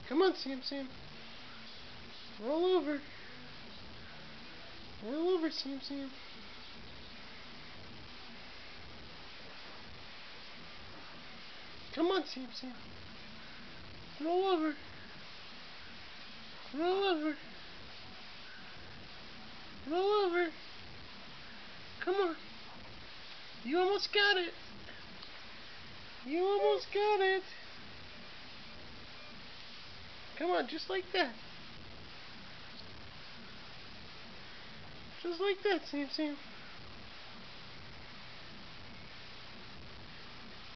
Come on, Sam Sam. Roll over. Roll over, Sam Sam. Come on, Sam Sam. Roll over. Roll over. Roll over. Come on. You almost got it. You almost got it. Come on, just like that. Just like that, Sam Sam.